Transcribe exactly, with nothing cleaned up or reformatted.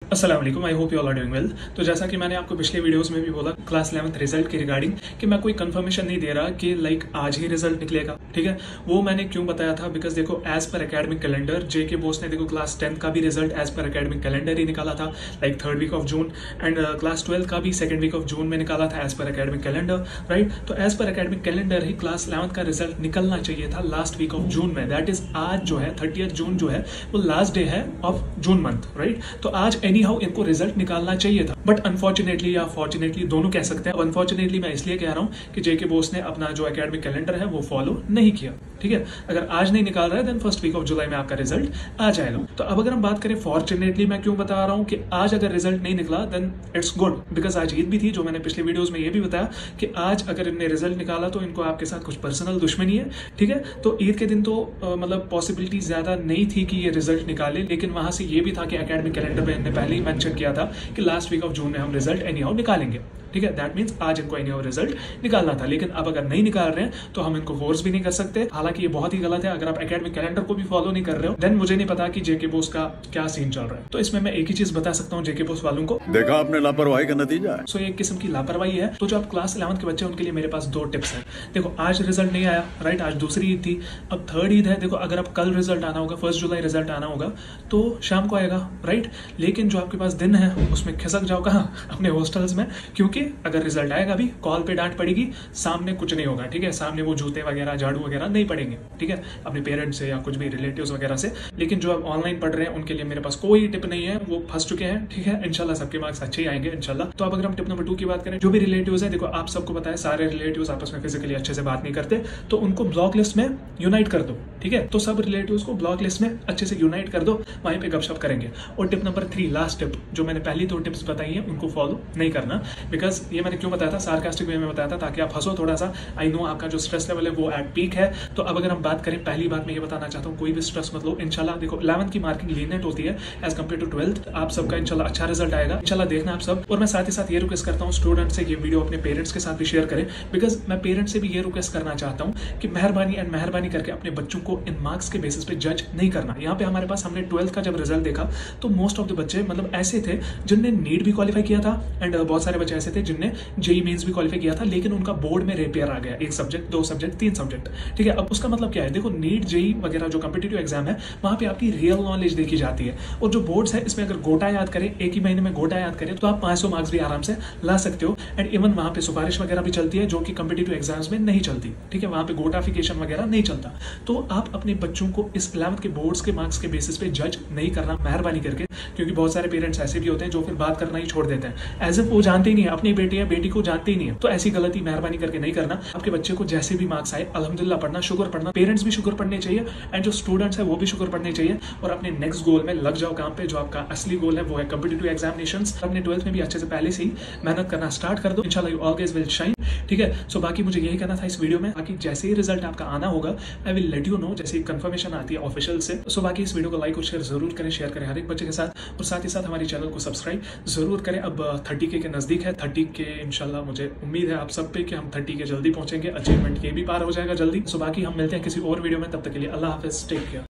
अस्सलाम वालेकुम, I hope you all are doing well. तो जैसा कि मैंने आपको पिछले वीडियोस में भी बोला क्लास इलेवंथ रिजल्ट के रिगार्डिंग कि मैं कोई कंफर्मेशन नहीं दे रहा कि लाइक आज ही रिजल्ट निकलेगा, ठीक है। वो मैंने क्यों बताया था, बिकॉज देखो एज पर एकेडमिक कैलेंडर जेके बोस ने देखो क्लास टेंथ का भी result as per academic calendar ही निकाला था, like third week of June, and class twelfth का भी सेकंड वीक ऑफ जून में निकाला था as per academic calendar, right. तो एज पर एकेडमिक कैलेंडर ही क्लास इलेवंथ का रिजल्ट निकलना चाहिए था लास्ट वीक ऑफ जून में। दैट इज आज जो है थर्टियथ जून जो है वो लास्ट डे है ऑफ जून मंथ, राइट। तो आज एनी हाउ इनको रिजल्ट निकालना चाहिए था, बट अनफॉर्चुनेटली या फॉर्चुनेटली दोनों कह सकते हैं। अनफॉर्चुनेटली मैं इसलिए कह रहा हूं कि जेके बोस ने अपना जो एकेडमिक कैलेंडर है वो फॉलो नहीं किया, ठीक है। अगर आज नहीं निकाल रहा है then first week of July में आपका रिजल्ट आ जाएगा। तो अब अगर हम बात करें फॉर्चुनेटली, मैं क्यों बता रहा हूं कि आज अगर रिजल्ट नहीं निकला देन इट्स गुड, बिकॉज आज ईद भी थी, जो मैंने पिछले वीडियोस में ये भी बताया कि आज अगर इनने रिजल्ट निकाला तो इनको आपके साथ कुछ पर्सनल दुश्मनी है, ठीक है। तो ईद के दिन तो आ, मतलब पॉसिबिलिटी ज्यादा नहीं थी कि ये रिजल्ट निकाले, लेकिन वहां से ये भी था कि एकेडमिक कैलेंडर में इन्होंने पहले ही मेंशन किया था कि लास्ट वीक ऑफ जून में हम रिजल्ट एनी हाउ निकालेंगे, ठीक है। दैट मींस आज इनको एनी हाउ रिजल्ट निकालना था, लेकिन अब अगर नहीं निकाल रहे हैं तो हम इनको फोर्स भी नहीं कर सकते। हालांकि ये बहुत ही गलत है। अगर आप एकेडमिक कैलेंडर को भी फॉलो नहीं कर रहे हो देन मुझे नहीं पता कि जेके बोस का क्या सीन चल रहा है। तो इसमें मैं एक ही चीज बता सकता हूँ जेके बोस वालों को, देखा आपने लापरवाही का नतीजा है। सो एक किस्म की लापरवाही है। तो जो आप क्लास इलेवंथ के बच्चे हैं उनके लिए मेरे पास दो टिप्स है। देखो आज रिजल्ट नहीं आया, राइट, आज दूसरी ईद थी, अब थर्ड ईद है। देखो अगर आप कल रिजल्ट आना होगा, फर्स्ट जुलाई रिजल्ट आना होगा तो शाम को आएगा, राइट। लेकिन जो आपके पास दिन है उसमें खिसक जाओ कहाँ, अपने हॉस्टल्स में, क्योंकि अगर रिजल्ट आएगा भी कॉल पे डांट पड़ेगी, सामने कुछ नहीं होगा, ठीक है। सामने वो जूते वगैरह झाड़ू वगैरह नहीं पड़ेंगे, ठीक है, अपने पेरेंट्स से या कुछ भी रिलेटिव्स वगैरह से। लेकिन जो आप ऑनलाइन पढ़ रहे हैं उनके लिए मेरे पास कोई टिप नहीं है, वो फंस चुके हैं, ठीक है। इंशाल्लाह सबके मार्क्स अच्छे ही आएंगे इंशाल्लाह। तो अब अगर हम टिप नंबर टू की बात करें, जो भी रिलेटिव्स है, देखो आप सबको पता है सारे रिलेटिव्स आपस में फिजिकली अच्छे से बात नहीं करते, तो उनको ब्लॉक लिस्ट में यूनाइट कर दो, ठीक है। तो सब रिलेटिव्स को ब्लॉक लिस्ट में अच्छे से यूनाइट कर दो, वहीं पे गपशप करेंगे। और tip number three, last tip, जो मैंने पहली दो टिप्स बताई है उनको फॉलो नहीं करना, बिकॉज ये मैंने क्यों बताया था, सार्कास्टिक वे में बताया था ताकि आप हंसो थोड़ा सा। आई नो आपका जो स्ट्रेस लेवल है वो एट पीक है। तो अब अगर हम बात करें, पहली बात मैं ये बताना चाहता हूँ, कोई भी स्ट्रेस मत लो इंशाल्लाह। देखो इलेवंथ की मार्किंग लीनियंट होती है एज कम्पेयर टू ट्वेल्थ। आप सबका इंशाल्लाह अच्छा रिजल्ट आएगा, इंशाल्लाह देखना आप सब। और मैं साथ ही साथ ये रिक्वेस्ट करता हूँ स्टूडेंट से, ये वीडियो अपने पेरेंट्स के साथ भी शेयर करें, बिकॉज मैं पेरेंट्स से भी ये रिक्वेस्ट करना चाहता हूँ कि मेहरबानी एंड मेहरबानी करके अपने बच्चों को इन मार्क्स के बेसिस पे जज नहीं करना। यहाँ पे हमारे पास हमने ट्वेल्थ का जब रिजल्ट देखा तो मोस्ट ऑफ द बच्चे मतलब ऐसे थे जिनने नीट भी क्वालिफाई किया था, एंड बहुत सारे बच्चे ऐसे थे जिनने जेई मेंस भी क्वालिफाई किया था, लेकिन उनका बोर्ड में रेपियर आ गया, एक सब्जेक्ट, दो सब्जेक्ट, तीन सब्जेक्ट, ठीक है। अब उसका मतलब क्या है, देखो नीट जेई वगैरह जो कॉम्पिटिटिव एग्जाम है वहां पे आपकी रियल नॉलेज देखी जाती है, और जो बोर्ड्स है इसमें अगर गोटा याद करें, एक ही महीने में गोटा याद करें तो आप पांच सौ मार्क्स भी आराम से ला सकते हो। एंड इवन वहां पे सिफारिश वगैरह भी चलती है जो कि कॉम्पिटिटिव एग्जाम्स में नहीं चलती, ठीक है। वहां पे गोटाफिकेशन वगैरह नहीं चलता। तो आप अपने बच्चों को इस इलेवंथ के बोर्ड्स के मार्क्स के बेसिस पे जज नहीं करना मेहरबानी करके, क्योंकि बहुत सारे पेरेंट्स ऐसे भी होते हैं जो फिर बात करना ही छोड़ देते हैं, एज इफ वो जानते ही नहीं है, अपनी बेटी है बेटी को जानते ही नहीं है। तो ऐसी गलती मेहरबानी करके नहीं करना। आपके बच्चे को जैसे भी मार्क्स आए अल्हम्दुलिल्लाह पढ़ना, शुक्र पढ़ना, पेरेंट्स भी शुक्र पढ़ने चाहिए एंड जो स्टूडेंट्स है वो भी शुक्र पढ़ने चाहिए, और अपने नेक्स्ट गोल में लग जाओ काम पे। जो आपका असली गोल है वो है कॉम्पिटिटिव एग्जामिनेशंस। अपने ट्वेल्थ में भी अच्छे से पहले से ही मेहनत करना स्टार्ट कर दो, इंशाल्लाह यू ऑलवेज विल शाइन, ठीक है। सो बाकी मुझे यही कहना था इस वीडियो में। बाकी जैसे ही रिजल्ट आपका आना होगा I will let you know, जैसे ही कंफर्मेशन आती है ऑफिशियल से। सो बाकी इस वीडियो को लाइक और शेयर जरूर करें, शेयर करें हर एक बच्चे के साथ, और साथ ही साथ हमारे चैनल को सब्सक्राइब जरूर करें। अब थर्टी के के नजदीक है, थर्टी के इंशाल्लाह मुझे उम्मीद है आप सब पे कि हम थर्टी के जल्दी पहुंचेंगे, अचीवमेंट के भी पार हो जाएगा जल्दी। सो बाकी हम मिलते हैं किसी और वीडियो में, तब तक के लिए अल्लाह हाफिज, टेक केयर।